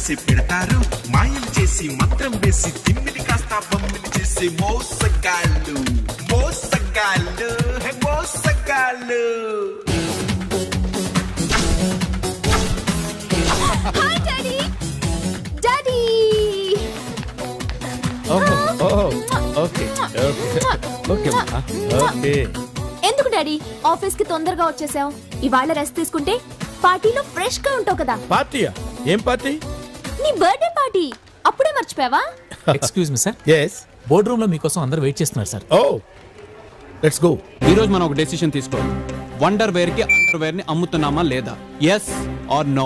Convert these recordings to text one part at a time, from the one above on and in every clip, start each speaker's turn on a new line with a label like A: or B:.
A: చేసి పెడతారు, మాయం చేసి మంత్రం వేసి తిమ్మిది కాస్త బొమ్మిది చేసి మోసగాళ్ళు మోసగాళ్ళు మోసగాళ్ళు.
B: Hi daddy. డాడీ ఎందుకు డాడీ ఆఫీస్ కి తొందరగా వచ్చేసావు? ఇవాళ రెస్ట్ తీసుకుంటే పార్టీలో ఫ్రెష్ గా ఉంటావు కదా.
C: పార్టీయా? ఏం పార్టీ?
B: నీ బర్త్డే పార్టీ. అప్పుడే మర్చిపోయావా?
D: Excuse me sir.
C: yes
D: board room లో మీకోసం అందరూ వెయిట్ చేస్తున్నారు సార్.
C: oh let's go.
E: ఈ రోజు మనం ఒక డెసిషన్ తీసుకోవాలి. వండర్ వేర్ కి అండర్ వేర్ ని అమ్ముతున్నామా లేదా? yes or no?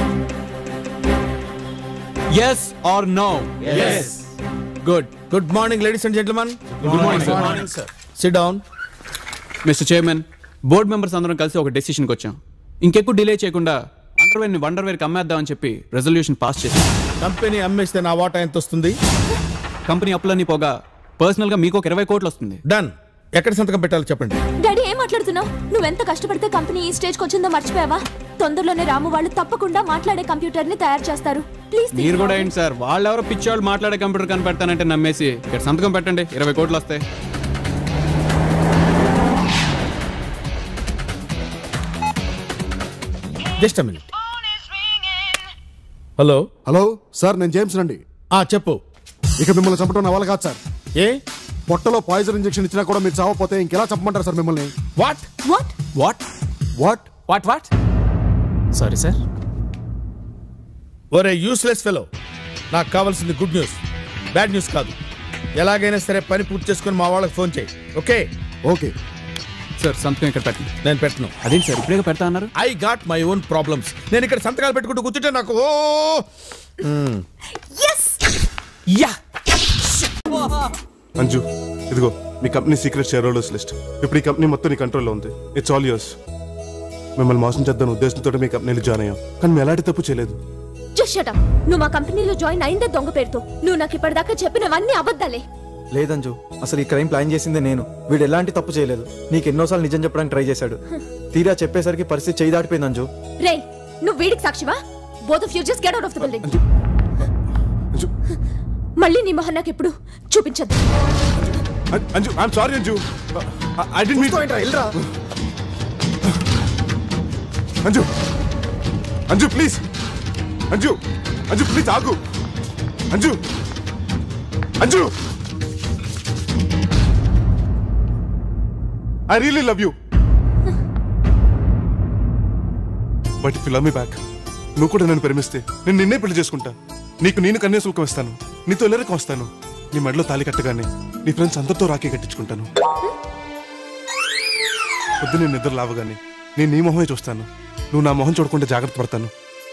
E: yes or no?
C: yes. good morning ladies and gentlemen.
E: Good morning sir.
C: sit down.
E: Mister chairman, board members అందరం కలిసి ఒక డెసిషన్కి వచ్చాం. ఇంకెక్కువ డిలే చేయకుండా అండర్వేర్ ని వండర్ వేర్ కి అమ్మేద్దామని చెప్పి రెజల్యూషన్ పాస్ చేశాం.
C: కంపెనీ అమ్మేస్తే నా వాటా ఎంత వస్తుంది?
E: కంపెనీ అప్పులన్నీ పోగా పర్సనల్ గా మీకు ఒక 20 కోట్లు వస్తుంది.
C: డన్. ఎక్కడ సంతకం పెట్టాలో చెప్పండి.
B: డాడీ ఏం మాట్లాడుతున్నావు? నువ్వెంత కష్టపడితే కంపెనీ ఈ స్టేజ్ కి వచ్చిందో మర్చిపోయావా? తొందరలోనే రాము వాళ్ళు తప్పకుండా మాట్లాడే కంప్యూటర్ ని తయారు చేస్తారు. ప్లీజ్
E: మీరు కూడా ఏంటి సార్, వాళ్ళెవరో పిచ్చోళ్ళు మాట్లాడే కంప్యూటర్ కనిపెడతానంటే నమ్మేసి ఇక్కడ సంతకం పెట్టండి, 20 కోట్లు వస్తాయి.
C: Just a minute. Hello
F: hello sir, నేను జేమ్స్ రండి.
C: చెప్పు.
F: ఇక మిమ్మల్ని చంపడం నా వల్ల కాదు సార్.
C: ఏ?
F: పొట్టలో పాయిజన్ ఇంజెక్షన్ ఇచ్చినా కూడా మీరు చావపోతే ఇంకెలా చంపమంటారు సార్ మిమ్మల్ని?
C: What
B: what
E: what
F: what
D: what what sorry sir.
C: ఒరే యూస్లెస్ ఫెలో, నాకు కావాల్సింది గుడ్ న్యూస్, బ్యాడ్ న్యూస్ కాదు. ఎలాగైనా సరే పని పూర్తి చేసుకుని మా వాళ్ళకి ఫోన్ చేయి. ఓకే?
F: ఓకే
E: సార్, సంతకం ఇక్కడ పెట్టండి.
C: నేను పెట్టను.
E: అదేంటి సార్ ఇప్పుడే పెడతా అన్నారు?
C: I got my own problems. నేను ఇక్కడ సంతకాలు పెట్టుకుంటూ కూర్చుంటే నాకు
F: అంజు, ఇదిగో మీ company secret shareholders list. ఇప్పుడు ఈ కంపెనీ మొత్తం నీ కంట్రోల్లో ఉంది. It's all yours. మిమ్మల్ని మోసం చేద్దాం ఉద్దేశంతో మీ కంపెనీలో జాయిన్ అయ్యాం, కానీ మేము ఎలాంటి తప్పు చేయలేదు.
B: Just shut up. నువ్వు మా కంపెనీలో జాయిన్ అయిందే దొంగ పేరుతో. నువ్వు నాకు ఇప్పటిదాకా చెప్పినవన్నీ అబద్ధాలే.
G: లేదంజు, అసలు ఈ క్రైమ్ ప్లాన్ చేసిందే నేను. వీడు ఎలాంటి తప్పు చేయలేదు. నీకు ఎన్నోసార్లు నిజం చెప్పడానికి ట్రై చేశాడు. తీరా చెప్పేసరికి పరిస్థితి చేయి దాటిపోయింది అంజు.
B: రే, నువ్వు వీడికి సాక్షివా? Both of you just get out of the building. మళ్ళీ నీ మొహం నాకు ఎప్పుడు చూపించద్దు.
F: Anju, I am sorry Anju. I didn't mean to enter. Anju, Anju please. Anju, Anju please ఆగు. Anju, Anju, I really love you. But if you love me back, నువ్వు కూడా నన్ను ప్రేమిస్తే నేను నిన్నే పెళ్లి చేసుకుంటా. నీకు నేను కన్యాశుల్కం ఇస్తాను, నీతో ఎల్లరికం వస్తాను. నీ మెడలో తాళి కట్టగానే నీ ఫ్రెండ్స్ అందరితో రాఖీ కట్టించుకుంటాను. పొద్దు నేను నిద్ర లావగానే నేను నీ మొహమే చూస్తాను. నువ్వు నా మొహం చూడకుండా జాగ్రత్త పడతాను.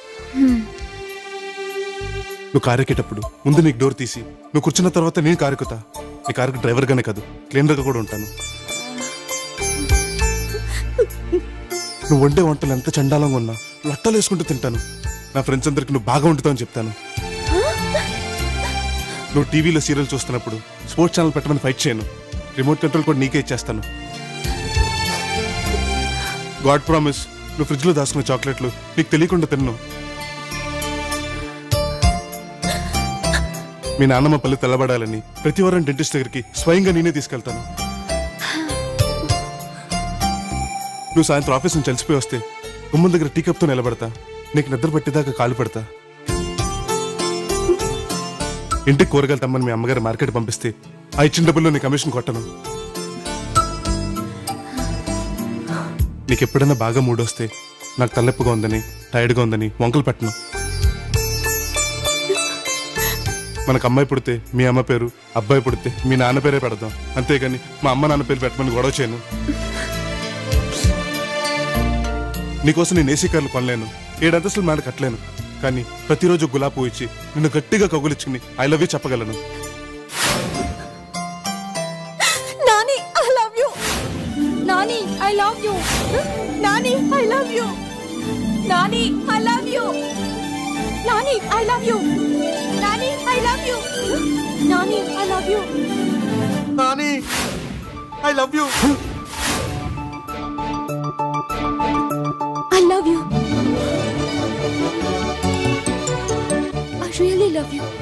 F: నువ్వు కారు ఎక్కేటప్పుడు ముందు నీకు డోర్ తీసి నువ్వు కూర్చున్న తర్వాత నేను కారు ఎక్కుతా. నీ కారుకి డ్రైవర్ గానే కాదు, క్లీనర్ గా కూడా ఉంటాను. నువ్వు వండే వంటలు ఎంత చండాలంగా ఉన్నా లట్టలు వేసుకుంటూ తింటాను. నా ఫ్రెండ్స్ అందరికి నువ్వు బాగా వండుతావు అని చెప్తాను. నువ్వు టీవీలో సీరియల్ చూస్తున్నప్పుడు స్పోర్ట్స్ ఛానల్ పెట్టమని ఫైట్ చేయను. రిమోట్ కంట్రోల్ కూడా నీకే ఇచ్చేస్తాను. గాడ్ ప్రామిస్, నువ్వు ఫ్రిడ్జ్ లో దాచుకున్న చాక్లెట్లు నీకు తెలియకుండా తిన్ను. మీ నాన్నమ్మ పళ్ళు తెల్లబడాలని ప్రతి వారం డెంటిస్ట్ దగ్గరికి స్వయంగా నేనే తీసుకెళ్తాను. నువ్వు సాయంత్రం ఆఫీస్ నుంచి కలిసిపోయి వస్తే గుమ్మం దగ్గర టీ కప్తో నిలబడతా. నీకు నిద్ర పట్టేదాకా కాలు పడతా. ఇంటికి కూరగాయలు తమ్మని మీ అమ్మగారు మార్కెట్ పంపిస్తే ఆ ఇచ్చిన డబ్బుల్లో నీ కమిషన్ కొట్టను. నీకు ఎప్పుడైనా బాగా మూడొస్తే నాకు తలెప్పుగా ఉందని, టైర్డ్గా ఉందని వంకలు పెట్టను. మనకు అమ్మాయి పుడితే మీ అమ్మ పేరు, అబ్బాయి పుడితే మీ నాన్న పేరే పెడదాం. అంతేగాని మా అమ్మ నాన్న పేరు పెట్టమని గొడవ చేయను. నీకోసం నేను ఏసీ కార్లు కొనలేను, 7 అంతస్తులు మేడ కట్టలేను. కానీ ప్రతిరోజు గులాబీ పువ్వు ఇచ్చి నిన్ను గట్టిగా కగులిచ్చుకుని ఐ లవ్ యూ చెప్పగలను.
B: Nani, I love you. Nani, I love you. Nani, I love you. Nani, I love you. Nani, I love you. Nani, I love you. Nani, I love you.
F: Nani, I love you.
B: I love you. I really love you.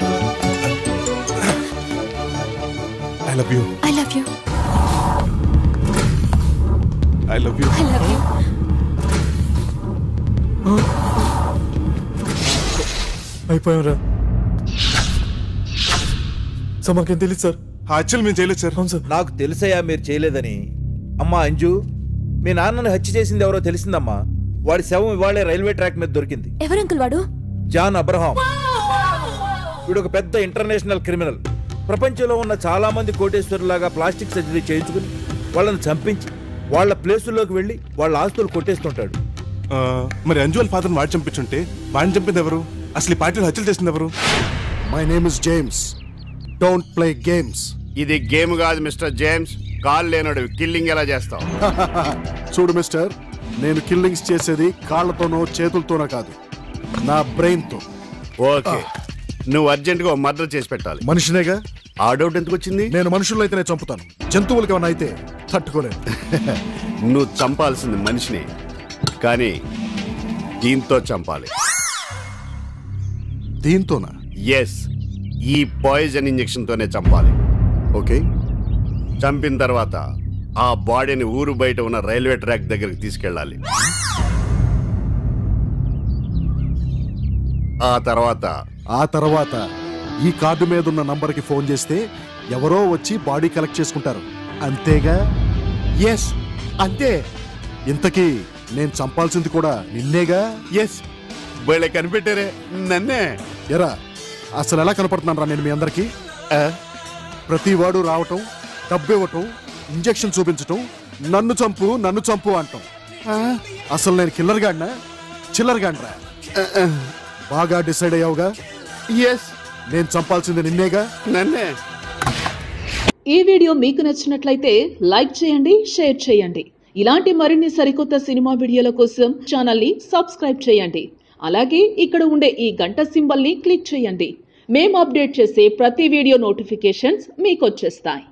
F: I love you.
B: I love you.
F: I love you.
B: I love you.
G: అయిపోయారా sir? మాకేం తెలియదు sir.
F: Actual మేము చేయలేదు sir.
G: అవును sir.
H: నాకు తెలుసయ్యా మీరు చేయలేదని. అమ్మా అంజు, మీ నాన్నని హత్య చేసింది ఎవరో తెలిసిందమ్మా. వాడి శవం ఇవాళే రైల్వే ట్రాక్ మీద దొరికింది.
B: ఎవరు అంకుల్ వాడు?
H: John Abraham. వీడు ఒక పెద్ద ఇంటర్నేషనల్ క్రిమినల్. ప్రపంచంలో ఉన్న చాలా మంది కోటేశ్వరులాగా ప్లాస్టిక్ సర్జరీ చేయించుకుని వాళ్ళని చంపించి వాళ్ళ ప్లేసుల్లోకి వెళ్ళి వాళ్ళ ఆస్తులు కొట్టేస్తుంటాడు.
F: మరి అంజు వాళ్ళ ఫాదర్ వాడు చంపించుంటే వాడిని చంపింది ఎవరు? అసలు ఈ పార్టీలో హత్యలు చేసింది ఎవరు?
I: My name is James. Don't play games.
J: ఇది గేమ్ కాదు మిస్టర్ జేమ్స్. కాల్ లేనోడు కిల్లింగ్ ఎలా చేస్తావు?
I: చూడు మిస్టర్, నేను కిల్లింగ్స్ చేసేది కాళ్ళతోనో చేతులతోనో కాదు, నా బ్రెయిన్ తో.
J: ఓకే, నువ్వు అర్జెంట్ గా మర్డర్ చేసి పెట్టాలి.
I: మనిషినేగా.
J: ఆ డౌట్ ఎందుకు వచ్చింది?
I: నేను మనుషుల్లో అయితేనే చంపుతాను, జంతువులకి ఏమైనా అయితే తట్టుకోలేను.
J: నువ్వు చంపాల్సింది మనిషిని, కానీ దీంతో చంపాలి.
I: దీంతోనా?
J: ఎస్, ఈ పాయిజన్ ఇంజెక్షన్ తోనే చంపాలి.
I: ఓకే.
J: చంపిన తర్వాత ఆ బాడీని ఊరు బయట ఉన్న రైల్వే ట్రాక్ దగ్గరికి తీసుకెళ్ళాలి. ఆ తర్వాత
I: ఈ కార్డు మీద ఉన్న నంబర్కి ఫోన్ చేస్తే ఎవరో వచ్చి బాడీ కలెక్ట్ చేసుకుంటారు, అంతేగా?
J: ఎస్, అంతే.
I: ఇంతకీ నేను చంపాల్సింది కూడా నిన్నేగా?
J: ఎస్, వీళ్ళ కనిపెట్టారే నన్నే.
I: ఎరా, అసలు ఎలా కనపడుతున్నాను రా నేను మీ అందరికి? ప్రతి వాడు రావటం, డబ్బు ఇవ్వటం, ఇంజెక్షన్ చూపించటం, నన్ను చంపు అంటాం. అసలు నేను కిల్లర్ గాడినా చిల్లర్ గాడిరా? బాగా డిసైడ్ అయ్యావుగా?
J: ఎస్,
I: నేను చంపాల్సింది నిన్నేగా?
J: నన్నే.
K: ఈ వీడియో మీకు నచ్చినట్లయితే లైక్ చేయండి, షేర్ చేయండి. ఇలాంటి మరిన్ని సరికొత్త సినిమా వీడియోల కోసం ఛానల్ ని సబ్స్క్రైబ్ చేయండి. అలాగే ఇక్కడ ఉండే ఈ గంట సింబల్ ని క్లిక్ చేయండి. మేము అప్డేట్ చేసే ప్రతి వీడియో నోటిఫికేషన్స్ మీకు వచ్చేస్తాయి.